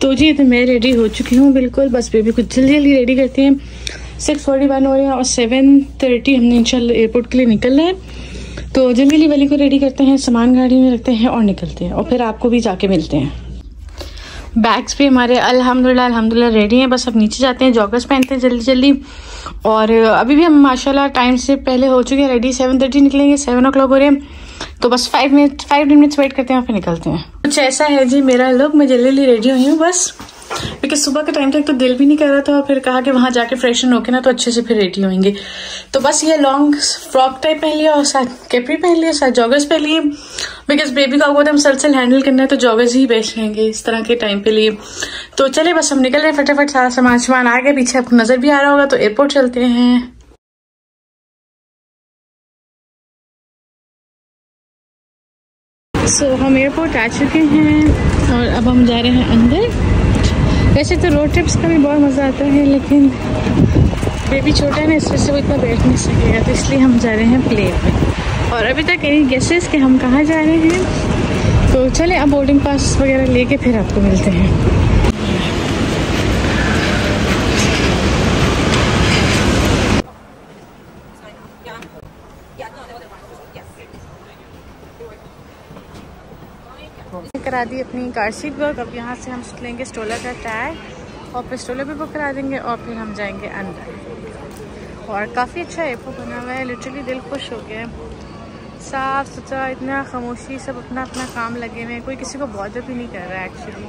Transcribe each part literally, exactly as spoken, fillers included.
तो जी तो मैं रेडी हो चुकी हूँ बिल्कुल, बस बेबी को जल्दी जल्दी रेडी करते हैं। सिक्स फोर्टी वन हो रहे हैं और सेवन थर्टी हमने इंशाल्लाह एयरपोर्ट के लिए निकलना है। तो जल्दी जल्दी वाली को रेडी करते हैं, सामान गाड़ी में रखते हैं और निकलते हैं, और फिर आपको भी जाके मिलते हैं। बैग्स भी हमारे अल्हम्दुलिल्लाह अल्हम्दुलिल्लाह रेडी हैं। बस अब नीचे जाते हैं, जॉगर्स पहनते हैं जल्दी जल्दी। और अभी भी हम माशाल्लाह टाइम से पहले हो चुके हैं रेडी। सेवन थर्टी निकलेंगे, सेवन ओ क्लॉक हो रहे हैं। तो बस five minute five minutes wait करते हैं और फिर निकलते हैं। कुछ ऐसा है जी मेरा लुक। मैं जल्दी जल्दी रेडी हुई हूँ बस, क्योंकि सुबह के टाइम तक तो दिल भी नहीं कर रहा था, और फिर कहा कि वहां जाके फ्रेशन होके ना तो अच्छे से फिर रेडी होंगे। तो बस ये लॉन्ग फ्रॉक टाइप पहन लिया और साथ कैपरी पहन लिया, साथ जॉगर्स पहन लिए, बिकॉज बेबी का बहुत हम सलसल हैंडल करना है तो जॉगर्स ही बेस्ट रहेंगे इस तरह के टाइम पे लिए। तो चले बस हम निकल रहे हैं फटाफट, सारा सामान सामान आ गया, पीछे आपको नजर भी आ रहा होगा। तो एयरपोर्ट चलते हैं। सो so, हम एयरपोर्ट आ चुके हैं और अब हम जा रहे हैं अंदर। वैसे तो रोड ट्रिप्स का भी बहुत मज़ा आता है, लेकिन बेबी छोटा है ना, इस वजह से वो इतना बैठ नहीं सकेगा, तो इसलिए हम जा रहे हैं प्लेन में। और अभी तक एनी गेसेस कि हम कहाँ जा रहे हैं। तो चले अब बोर्डिंग पास वगैरह लेके फिर आपको मिलते हैं। करा दी अपनी कार सीट बुक। अब यहाँ से हम लेंगे स्टोलर का टैग और फिर स्टोलर भी बुक करा देंगे और फिर हम जाएंगे अंदर। और काफ़ी अच्छा एयरपोर्ट बना हुआ है, लिटरली दिल खुश हो गया है। साफ सुथरा, इतना खामोशी, सब अपना अपना काम लगे हुए हैं, कोई किसी को बॉदर भी नहीं कर रहा है एक्चुअली।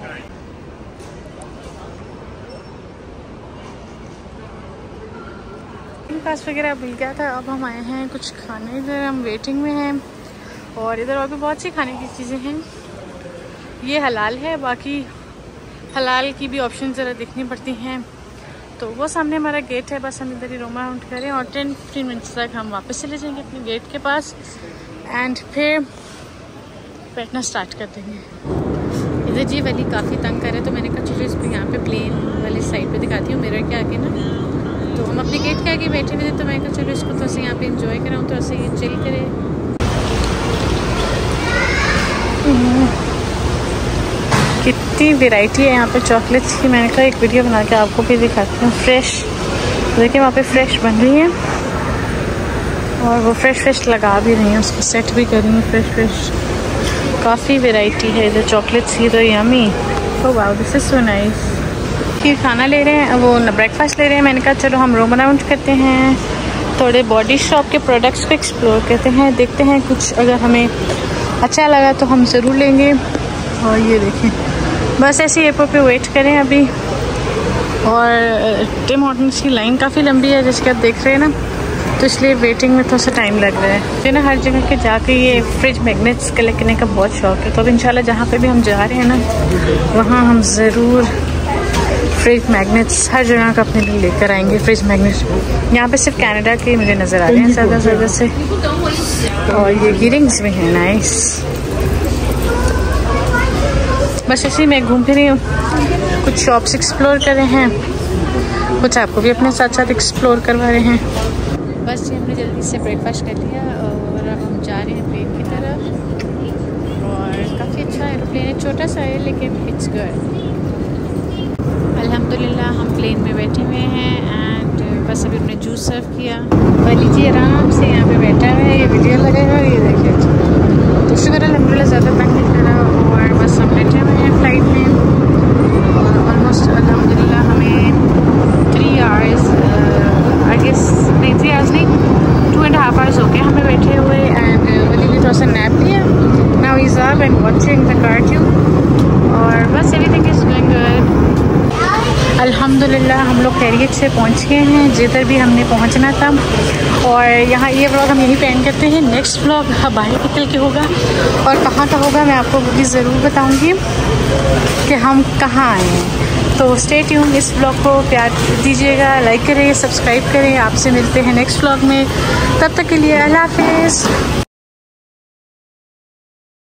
पास वगैरह मिल गया था। अब हम आए हैं कुछ खाने, इधर हम वेटिंग में हैं और इधर और भी बहुत सी खाने की चीज़ें हैं। ये हलाल है, बाकी हलाल की भी ऑप्शन ज़रा देखनी पड़ती हैं। तो वो सामने हमारा गेट है, बस हम इधर ही रोम अराउंड करें और टेन फिफ्टीन मिनट्स तक हम वापस चले जाएंगे अपने गेट के पास एंड फिर बैठना स्टार्ट कर देंगे। इधर जी वाली काफ़ी तंग करे, तो मैंने कहा चलो इसको यहाँ पे प्लेन वाली साइड पे दिखाती हूँ, मिरर के आगे ना। तो हम अपने गेट के आगे बैठे हुए थे, तो मैंने कहा चलो इसको थोड़ा सा यहाँ पे इंजॉय कराऊँ, थोड़ा सा ये चिल करे। कितनी वैरायटी है यहाँ पे चॉकलेट्स की। मैंने कहा एक वीडियो बना के आपको भी दिखाती हूँ। फ्रेश देखिए वहाँ पे फ्रेश बन रही है और वो फ्रेश फ्रेश लगा भी रही हैं, उसको सेट भी कर रही हैं फ्रेश फ्रेश। काफ़ी वैरायटी है इधर चॉकलेट्स की। तो yummy, oh wow this is so nice. फिर खाना ले रहे हैं, वो ब्रेकफास्ट ले रहे हैं। मैंने कहा चलो हम रोम अराउंड करते हैं, थोड़े बॉडी शॉप के प्रोडक्ट्स को एक्सप्लोर करते हैं, देखते हैं कुछ अगर हमें अच्छा लगा तो हम ज़रूर लेंगे। और ये देखें बस ऐसे एयरपोर्ट पे वेट करें अभी। और टिम हॉर्टन्स की लाइन काफ़ी लंबी है जैसे कि आप देख रहे हैं ना, तो इसलिए वेटिंग में थोड़ा सा टाइम लग रहा है। फिर ना हर जगह के जाके ये फ्रिज मैग्नेट्स कलेक्ट करने का बहुत शौक है। तो अब इंशाल्लाह जहाँ पे भी हम जा रहे हैं ना, वहाँ हम ज़रूर फ्रिज मैग्नेट्स हर जगह का अपने लिए लेकर आएंगे। फ्रिज मैग्नेट्स यहाँ पे सिर्फ कनाडा के मुझे नज़र आ रहे हैं ज़्यादा ज़्यादा से। और ये गियरिंग्स भी हैं नाइस। बस इसी में घूम फिर रही हूँ, कुछ शॉप्स एक्सप्लोर कर रहे हैं, कुछ आपको भी अपने साथ साथ एक्सप्लोर करवा रहे हैं। बस ये हमने जल्दी से ब्रेकफास्ट कर लिया और अब हम जा रहे हैं प्लेन की तरफ। और काफ़ी अच्छा एरोप्लेन है, छोटा सा है लेकिन इट्स गुड। अल्हम्दुलिल्लाह हम प्लेन में बैठे हुए हैं एंड बस अभी हमने जूस सर्व किया। और लीजिए आराम से यहाँ पे बैठा हुआ है, ये वीडियो लगेगा, ये देखिए। तो शुक्र अल्हम्दुलिल्लाह ज़्यादा तंग नहीं कर रहा। और बस हम बैठे हुए हैं फ्लाइट में और ऑलमोस्ट अल्हम्दुलिल्लाह हमें थ्री आवर्स आई गेस नहीं थ्री आवर्स नहीं टू एंड हाफ आवर्स हो गए हमें बैठे हुए। एंड वली भी थोड़ा सा नैप लिया। Now is up and watching the cartoon और बस एवरीथिंग इज गोइंग गुड। अल्हम्दुलिल्लाह हम लोग खैरियत से पहुँच गए हैं जिधर भी हमने पहुँचना था। और यहाँ ये व्लॉग हम यहीं पे एंड करते हैं। नेक्स्ट व्लॉग बाहर निकल के होगा और कहाँ का होगा मैं आपको भी ज़रूर बताऊँगी कि हम कहाँ आए हैं। तो स्टे ट्यून, इस व्लॉग को प्यार दीजिएगा, लाइक करें, सब्सक्राइब करें। आपसे मिलते हैं नेक्स्ट व्लॉग में, तब तक के लिए अल्लाह हाफिज़।